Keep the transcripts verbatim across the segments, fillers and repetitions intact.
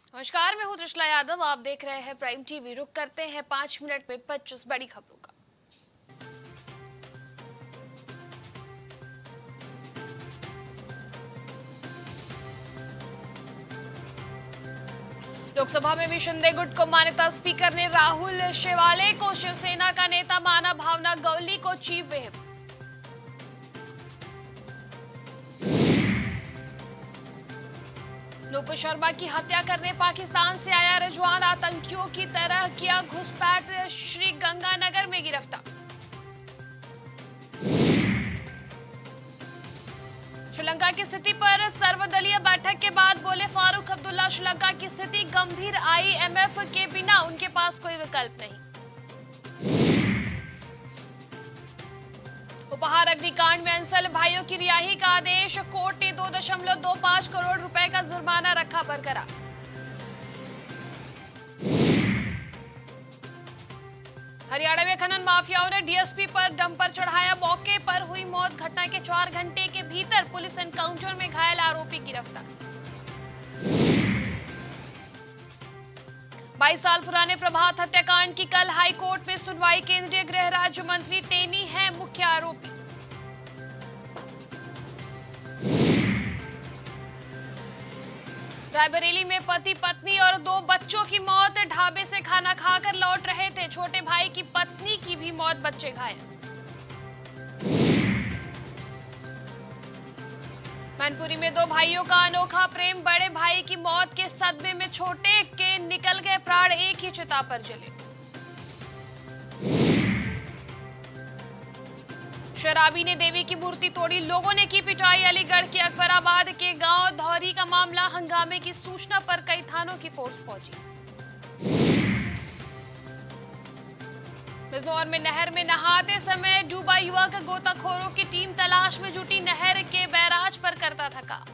नमस्कार, मैं हूं त्रिशला यादव। आप देख रहे हैं प्राइम टीवी। रुक करते हैं पांच मिनट में पच्चीस बड़ी खबरों का। लोकसभा में भी शिंदे गुट को मान्यता। स्पीकर ने राहुल शेवाले को शिवसेना का नेता माना। भावना गौली को चीफ व्हिप। नूपुर शर्मा की हत्या करने पाकिस्तान से आया रिजवान आतंकियों की तरह किया घुसपैठ। श्रीगंगानगर में गिरफ्तार। श्रीलंका की स्थिति पर सर्वदलीय बैठक के बाद बोले फारूक अब्दुल्ला, श्रीलंका की स्थिति गंभीर, आईएमएफ के बिना उनके पास कोई विकल्प नहीं। उपहार अग्निकांड में अंसल भाइयों की रिहाई का आदेश। कोर्ट ने दो दशमलव दो पांच करोड़ रुपए का जुर्माना रखा बरकरार। हरियाणा में खनन माफियाओं ने डीएसपी पर डंपर चढ़ाया। मौके पर हुई मौत। घटना के चार घंटे के भीतर पुलिस एनकाउंटर में घायल आरोपी गिरफ्तार। बाईस साल पुराने प्रभात हत्याकांड की कल हाईकोर्ट में सुनवाई। केंद्रीय गृह राज्य मंत्री टेनी है मुख्य आरोपी। रायबरेली में पति पत्नी और दो बच्चों की मौत। ढाबे से खाना खाकर लौट रहे थे। छोटे भाई की पत्नी की भी मौत, बच्चे घायल। मैनपुरी में दो भाइयों का अनोखा प्रेम। बड़े भाई की मौत के सदमे में छोटे के निकल गए प्राण। एक ही चिता पर जले। शराबी ने देवी की मूर्ति तोड़ी। लोगों ने की पिटाई। अलीगढ़ के अकबराबाद के गांव धौरी का मामला। हंगामे की सूचना पर कई थानों की फोर्स पहुंची। बिजनौर में नहर में नहाते समय डूबा युवक। गोताखोरों की टीम तलाश में जुटी। नहर के बैराज पर करता था काम।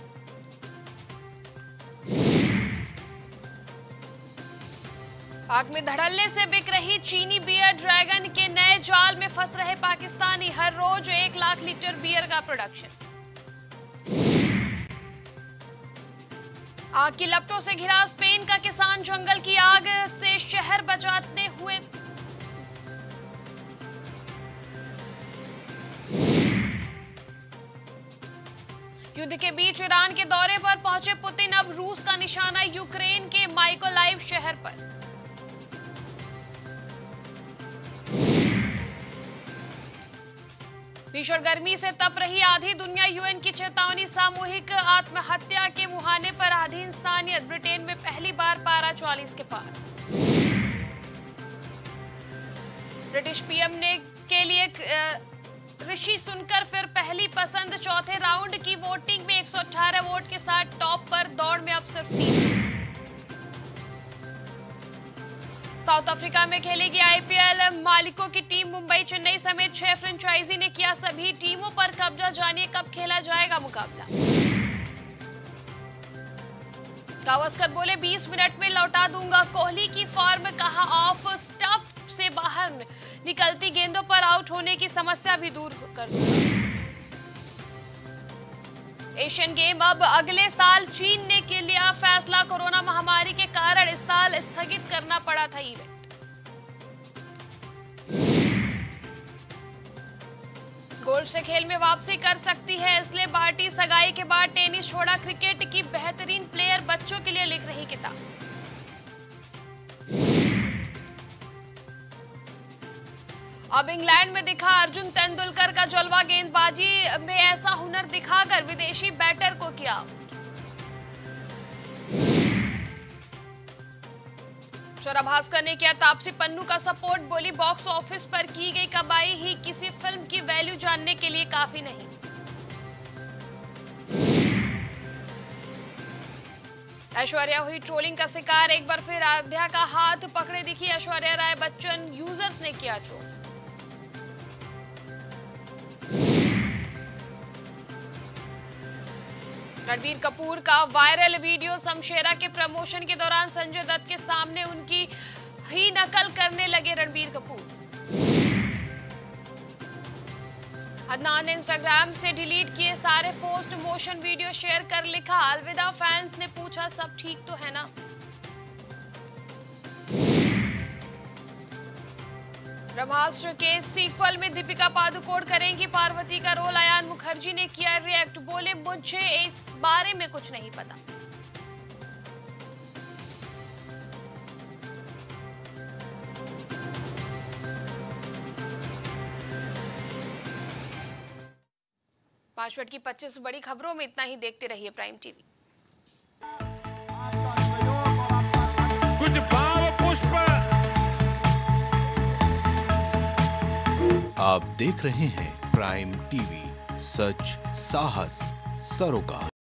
पाक में धड़ल्ले से बिक रही चीनी बियर। ड्रैगन के नए जाल में फंस रहे पाकिस्तानी। हर रोज एक लाख लीटर बियर का प्रोडक्शन। आग की लपटों से घिरा स्पेन का किसान। जंगल की आग से शहर बचाते हुए युद्ध के बीच ईरान के दौरे पर पहुंचे पुतिन। अब रूस का निशाना यूक्रेन के माइकोलाइव शहर पर। भीषण गर्मी से तप रही आधी दुनिया। यूएन की चेतावनी। सामूहिक आत्महत्या के मुहाने पर आधी इंसानियत। ब्रिटेन में पहली बार पारा चालीस के पार। ब्रिटिश पीएम ने के लिए ऋषि सुनकर फिर पहली पसंद। चौथे राउंड की वोटिंग में एक सौ अठारह वोट के साथ टॉप पर। दौड़ में अब सिर्फ तीन। साउथ अफ्रीका में खेलेगी आईपीएल। मालिकों की टीम मुंबई, चेन्नई समेत छह फ्रेंचाइजी ने किया सभी टीमों पर कब्जा। जानिए कब खेला जाएगा मुकाबला। गावस्कर बोले बीस मिनट में लौटा दूंगा। कोहली की फॉर्म, कहा ऑफ स्टफ से बाहर निकलती गेंदों पर आउट होने की समस्या भी दूर कर दूंगा। एशियन गेम अब अगले साल चीन ने के लिया फैसला। कोरोना महामारी के कारण इस साल स्थगित करना पड़ा था इवेंट। गोल्फ से खेल में वापसी कर सकती है इसलिए बाटी। सगाई के बाद टेनिस छोड़ा। क्रिकेट की बेहतरीन प्लेयर बच्चों के लिए लिख रही किताब। अब इंग्लैंड में दिखा अर्जुन तेंदुलकर का जलवा। गेंदबाजी में ऐसा हुनर दिखाकर विदेशी बैटर को किया। शोरा भास्कर ने किया तापसी पन्नू का सपोर्ट। बोली बॉक्स ऑफिस पर की गई कमाई ही किसी फिल्म की वैल्यू जानने के लिए काफी नहीं। ऐश्वर्या हुई ट्रोलिंग का शिकार। एक बार फिर आराध्या का हाथ पकड़े दिखी ऐश्वर्या राय बच्चन। यूजर्स ने किया ट्रोल। रणबीर कपूर का वायरल वीडियो। शमशेरा के प्रमोशन के दौरान संजय दत्त के सामने उनकी ही नकल करने लगे रणबीर कपूर। अदनान ने इंस्टाग्राम से डिलीट किए सारे पोस्ट। मोशन वीडियो शेयर कर लिखा अलविदा। फैंस ने पूछा सब ठीक तो है ना। ब्रह्मास्त्र के सीक्वल में दीपिका पादुकोण करेंगी पार्वती का रोल। अयान मुखर्जी ने किया रिएक्ट, बोले मुझे इस बारे में कुछ नहीं पता। पांच मिनट की पच्चीस बड़ी खबरों में इतना ही। देखते रहिए प्राइम टीवी। कुछ भाव पुष्प। आप देख रहे हैं प्राइम टीवी, सच साहस सरोकार।